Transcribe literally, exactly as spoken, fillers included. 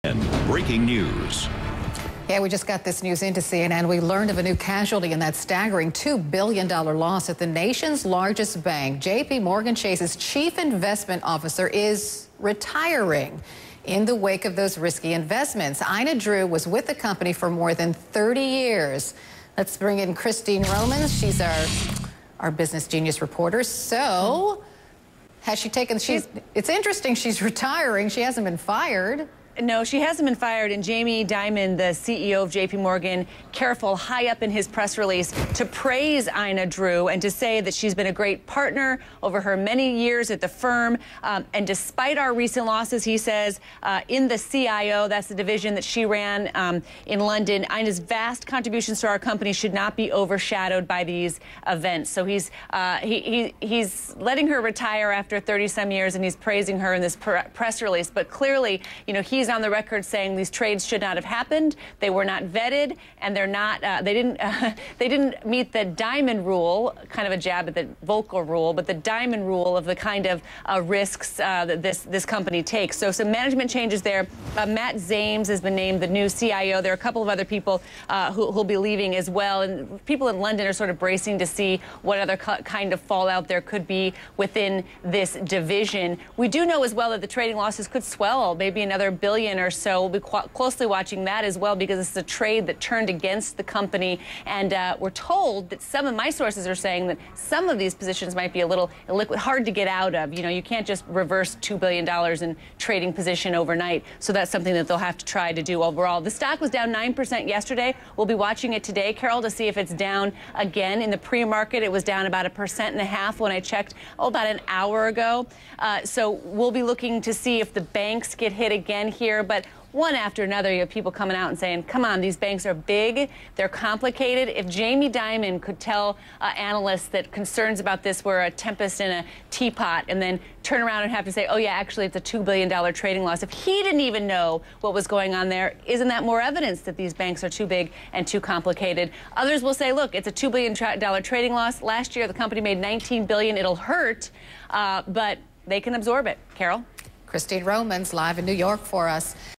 Breaking news. Yeah, we just got this news into C N N. We learned of a new casualty in that staggering two billion dollar loss at the nation's largest bank. JPMorgan Chase's chief investment officer is retiring in the wake of those risky investments. Ina Drew was with the company for more than thirty years. Let's bring in Christine Romans. She's our, our business genius reporter. So, has she taken, she's, it's interesting, she's retiring. She hasn't been fired. No, she hasn't been fired, and Jamie Dimon, the C E O of JPMorgan, careful high up in his press release to praise Ina Drew and to say that she's been a great partner over her many years at the firm. Um, and despite our recent losses, he says, uh, in the C I O, that's the division that she ran um, in London, Ina's vast contributions to our company should not be overshadowed by these events. So he's uh, he, he he's letting her retire after thirty some years, and he's praising her in this pr press release. But clearly, you know, he's on the record saying these trades should not have happened. They were not vetted, and they're not. Uh, they didn't. Uh, they didn't meet the Dimon rule, kind of a jab at the Volcker rule, but the Dimon rule of the kind of uh, risks uh, that this this company takes. So some management changes there. Uh, Matt Zames has been named the new C I O. There are a couple of other people uh, who will be leaving as well, and people in London are sort of bracing to see what other kind of fallout there could be within this division. We do know as well that the trading losses could swell, maybe another billion or so. We'll be closely watching that as well, because this is a trade that turned against the company. And uh, we're told that some of my sources are saying that some of these positions might be a little illiquid, hard to get out of. You know, you can't just reverse two billion dollars in trading position overnight. So that's something that they'll have to try to do overall. The stock was down nine percent yesterday. We'll be watching it today, Carol, to see if it's down again. In the pre-market, it was down about a percent and a half when I checked, oh, about an hour ago. Uh, so we'll be looking to see if the banks get hit again here. But one after another, you have people coming out and saying, come on, these banks are big, they're complicated. If Jamie Dimon could tell uh, analysts that concerns about this were a tempest in a teapot, and then turn around and have to say, oh yeah, actually it's a two billion dollar trading loss. If he didn't even know what was going on there, isn't that more evidence that these banks are too big and too complicated? Others will say, look, it's a two billion dollar trading loss. Last year, the company made nineteen billion dollars. It'll hurt, uh, but they can absorb it. Carol? Christine Romans live in New York for us.